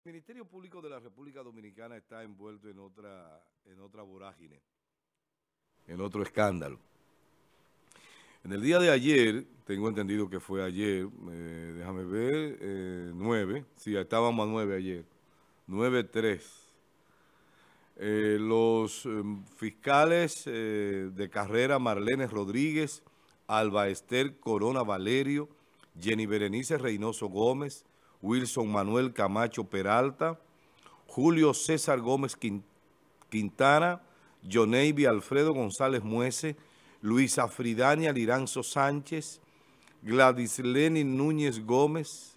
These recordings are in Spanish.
El Ministerio Público de la República Dominicana está envuelto en otra vorágine, en otro escándalo. En el día de ayer, tengo entendido que fue ayer, déjame ver, 9, sí, estábamos a 9 ayer, 9-3. Los fiscales de carrera Marlene Rodríguez, Alba Ester Corona Valerio, Jenny Berenice Reynoso Gómez, Wilson Manuel Camacho Peralta, Julio César Gómez Quintana, Joneiby Alfredo González Muese, Luisa Fridania Liranzo Sánchez, Gladys Lenin Núñez Gómez,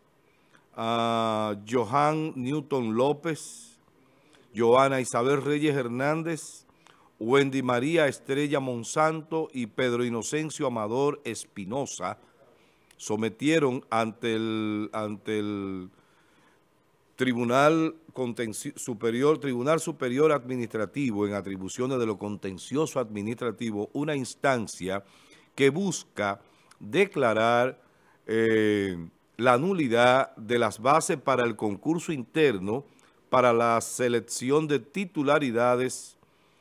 Johan Newton López, Joana Isabel Reyes Hernández, Wendy María Estrella Monsanto y Pedro Inocencio Amador Espinosa sometieron ante el Tribunal Superior Administrativo en atribuciones de lo contencioso administrativo una instancia que busca declarar la nulidad de las bases para el concurso interno para la selección de titularidades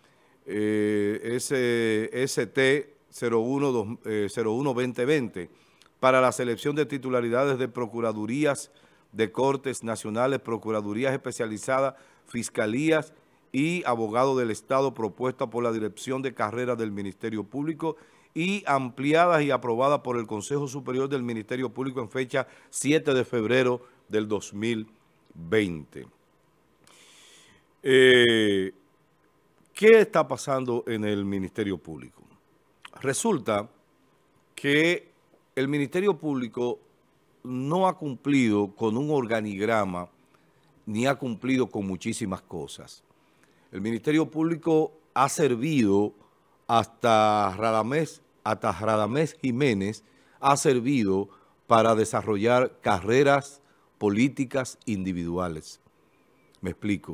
ST 01-2020 para la selección de titularidades de procuradurías de Cortes Nacionales, Procuradurías Especializadas, Fiscalías y Abogado del Estado propuesta por la Dirección de Carrera del Ministerio Público y ampliadas y aprobadas por el Consejo Superior del Ministerio Público en fecha 7 de febrero del 2020. ¿Qué está pasando en el Ministerio Público? Resulta que el Ministerio Público no ha cumplido con un organigrama ni ha cumplido con muchísimas cosas. El Ministerio Público ha servido hasta Radamés Jiménez, ha servido para desarrollar carreras políticas individuales. Me explico.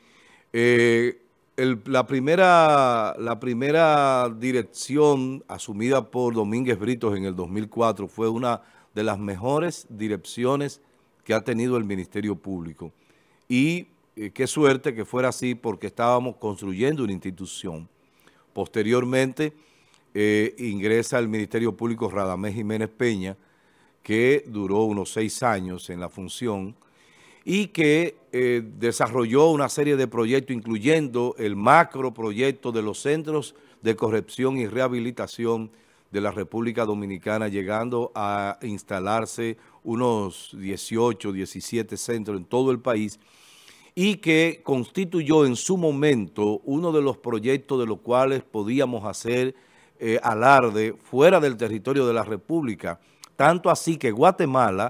La primera dirección asumida por Domínguez Britos en el 2004 fue una de las mejores direcciones que ha tenido el Ministerio Público. Y qué suerte que fuera así porque estábamos construyendo una institución. Posteriormente ingresa al Ministerio Público Radamés Jiménez Peña, que duró unos 6 años en la función y que desarrolló una serie de proyectos, incluyendo el macro proyecto de los centros de corrección y rehabilitación de la República Dominicana, llegando a instalarse unos 18, 17 centros en todo el país, y que constituyó en su momento uno de los proyectos de los cuales podíamos hacer alarde fuera del territorio de la República, tanto así que Guatemala,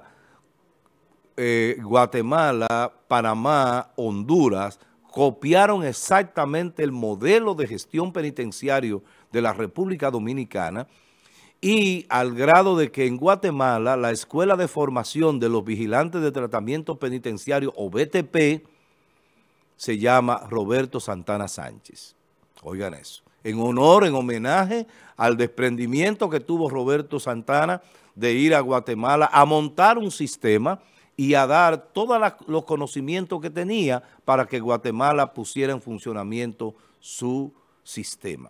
Panamá, Honduras, copiaron exactamente el modelo de gestión penitenciario de la República Dominicana, y al grado de que en Guatemala la Escuela de Formación de los Vigilantes de Tratamiento Penitenciario, o BTP, se llama Roberto Santana Sánchez. Oigan eso. En homenaje al desprendimiento que tuvo Roberto Santana de ir a Guatemala a montar un sistema y a dar todos los conocimientos que tenía para que Guatemala pusiera en funcionamiento su sistema.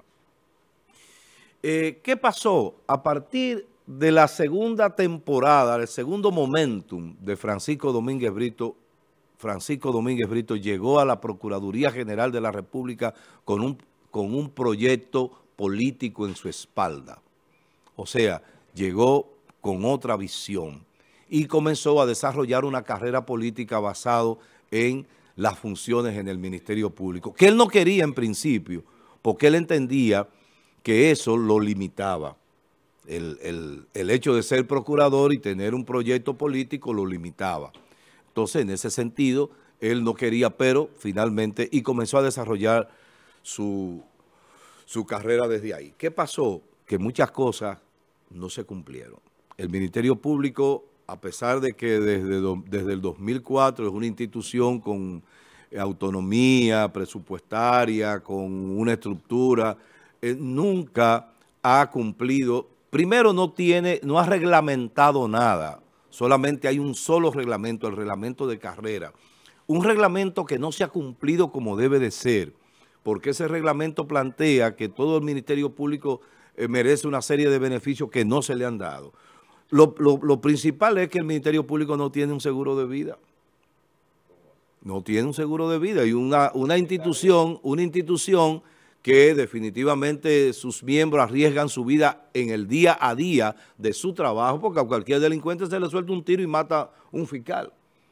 ¿Qué pasó? A partir de la segunda temporada, el segundo momentum de Francisco Domínguez Brito llegó a la Procuraduría General de la República con un proyecto político en su espalda. O sea, llegó con otra visión y comenzó a desarrollar una carrera política basada en las funciones en el Ministerio Público, que él no quería en principio, porque él entendía que eso lo limitaba. El hecho de ser procurador y tener un proyecto político lo limitaba. Entonces, en ese sentido, él no quería, pero finalmente, y comenzó a desarrollar su carrera desde ahí. ¿Qué pasó? Que muchas cosas no se cumplieron. El Ministerio Público, a pesar de que desde el 2004 es una institución con autonomía presupuestaria, con una estructura, nunca ha cumplido. Primero, no ha reglamentado nada. Solamente hay un solo reglamento, el reglamento de carrera. un reglamento que no se ha cumplido como debe de ser, porque ese reglamento plantea que todo el Ministerio Público merece una serie de beneficios que no se le han dado. Lo principal es que el Ministerio Público no tiene un seguro de vida. No tiene un seguro de vida y una institución que definitivamente sus miembros arriesgan su vida en el día a día de su trabajo, porque a cualquier delincuente se le suelta un tiro y mata un fiscal.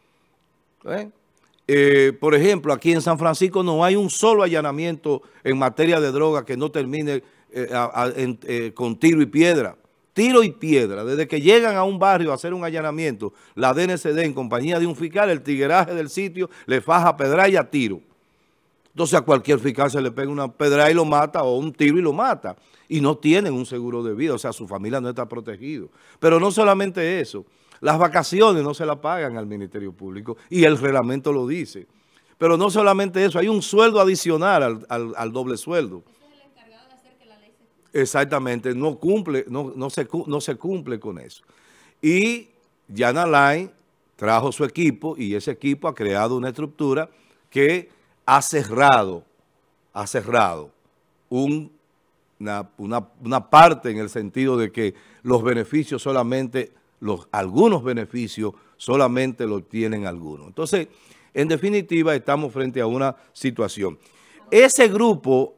Por ejemplo, aquí en San Francisco no hay un solo allanamiento en materia de droga que no termine con tiro y piedra. Tiro y piedra. Desde que llegan a un barrio a hacer un allanamiento, la DNCD en compañía de un fiscal, el tigueraje del sitio le faja pedra y a tiro. Entonces a cualquier fiscal se le pega una pedra y lo mata, o un tiro y lo mata. Y no tienen un seguro de vida, o sea, su familia no está protegido. Pero no solamente eso, las vacaciones no se las pagan al Ministerio Público y el reglamento lo dice. Pero no solamente eso, hay un sueldo adicional al doble sueldo. Exactamente, no se cumple con eso. Y Jan Alain trajo su equipo y ese equipo ha creado una estructura que ha cerrado una parte en el sentido de que los beneficios solamente, algunos beneficios solamente los tienen algunos. Entonces, en definitiva, estamos frente a una situación. Ese grupo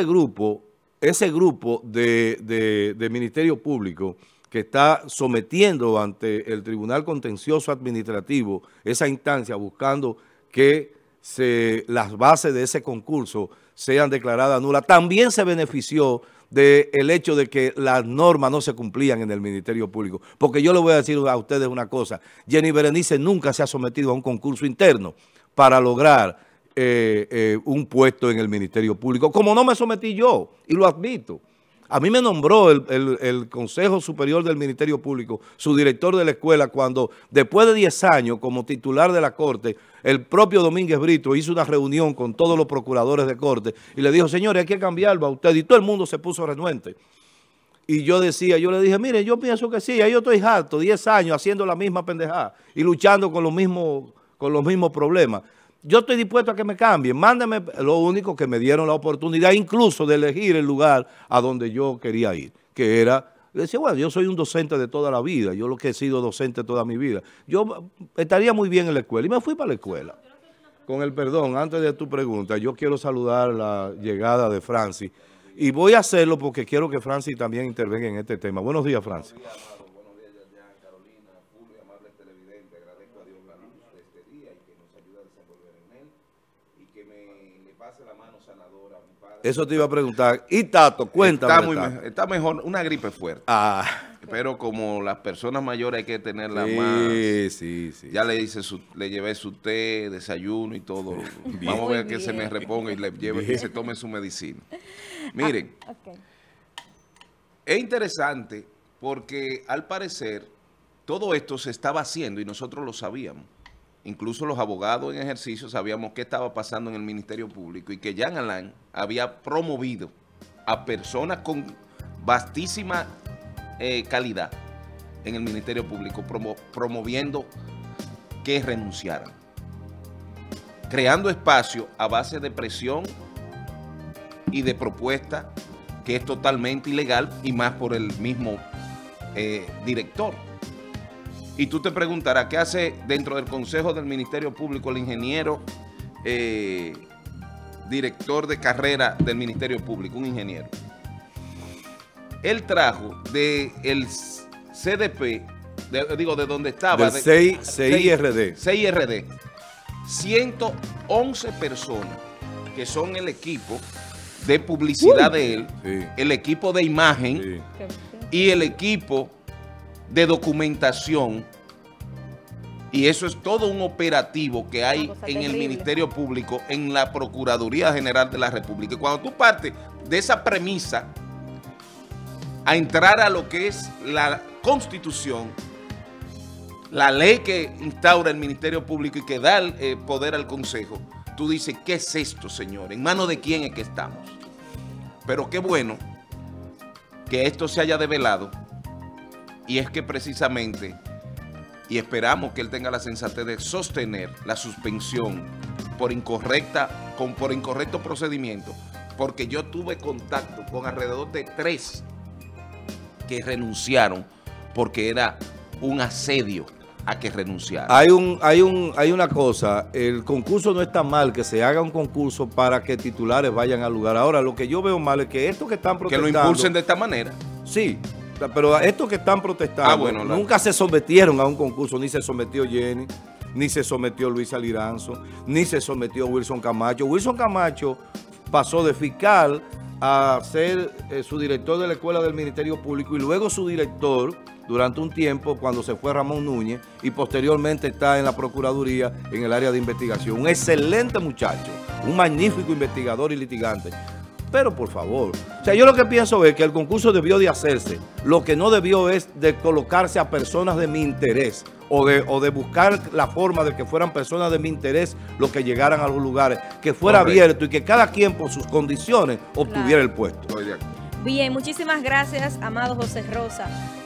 de Ministerio Público que está sometiendo ante el Tribunal Contencioso Administrativo esa instancia buscando que las bases de ese concurso sean declaradas nulas, también se benefició del hecho de que las normas no se cumplían en el Ministerio Público. Porque yo le voy a decir a ustedes una cosa, Jenny Berenice nunca se ha sometido a un concurso interno para lograr un puesto en el Ministerio Público, como no me sometí yo, y lo admito. A mí me nombró el Consejo Superior del Ministerio Público, su director de la escuela, cuando después de 10 años como titular de la Corte, el propio Domínguez Brito hizo una reunión con todos los procuradores de Corte y le dijo, señores, hay que cambiarlo a usted, y todo el mundo se puso renuente. Y yo le dije, mire, yo pienso que sí, yo estoy harto, 10 años haciendo la misma pendejada y luchando con los mismos problemas. Yo estoy dispuesto a que me cambien, mándenme. Lo único que me dieron la oportunidad incluso de elegir el lugar a donde yo quería ir, que era, decía, bueno, yo soy un docente de toda la vida, yo lo que he sido docente toda mi vida, yo estaría muy bien en la escuela, y me fui para la escuela. Con el perdón, antes de tu pregunta, yo quiero saludar la llegada de Francis, y voy a hacerlo porque quiero que Francis también intervenga en este tema. Buenos días, Francis. Eso te iba a preguntar. Y Tato, cuéntame. Está mejor, una gripe fuerte. Pero como las personas mayores hay que tenerla más. Sí. Ya le llevé su té, desayuno y todo. Vamos a ver que se me reponga y le lleve y se tome su medicina. Miren, es interesante porque al parecer todo esto se estaba haciendo y nosotros lo sabíamos. Incluso los abogados en ejercicio sabíamos qué estaba pasando en el Ministerio Público y que Jan Alain había promovido a personas con vastísima calidad en el Ministerio Público, promoviendo que renunciaran, creando espacio a base de presión y de propuesta que es totalmente ilegal y más por el mismo director. Y tú te preguntarás, ¿qué hace dentro del Consejo del Ministerio Público el ingeniero director de carrera del Ministerio Público, un ingeniero? Él trajo del CDP, de donde estaba. Del CIRD. 111 personas que son el equipo de publicidad de él, el equipo de imagen y el equipo de documentación, y eso es todo un operativo que hay en el Ministerio Público, en la Procuraduría General de la República. Y cuando tú partes de esa premisa a entrar a lo que es la Constitución, la ley que instaura el Ministerio Público y que da el poder al Consejo, tú dices, ¿qué es esto, señor? ¿En manos de quién es que estamos? Pero qué bueno que esto se haya develado. Y es que precisamente y esperamos que él tenga la sensatez de sostener la suspensión por incorrecto procedimiento, porque yo tuve contacto con alrededor de 3 que renunciaron porque era un asedio a que renunciaran. Hay una cosa, el concurso no está mal, que se haga un concurso para que titulares vayan al lugar. Ahora, lo que yo veo mal es que estos que están protestando... Que lo impulsen de esta manera. Sí, pero estos que están protestando nunca se sometieron a un concurso, ni se sometió Jenny, ni se sometió Luis Aliranzo, ni se sometió Wilson Camacho. Wilson Camacho pasó de fiscal a ser su director de la Escuela del Ministerio Público y luego su director durante un tiempo cuando se fue Ramón Núñez y posteriormente está en la Procuraduría en el área de investigación. Un excelente muchacho, un magnífico investigador y litigante. Pero por favor, o sea, yo lo que pienso es que el concurso debió de hacerse. Lo que no debió es de colocarse a personas de mi interés o de buscar la forma de que fueran personas de mi interés los que llegaran a los lugares, que fuera abierto y que cada quien por sus condiciones obtuviera el puesto. Bien, muchísimas gracias, amado José Rosa.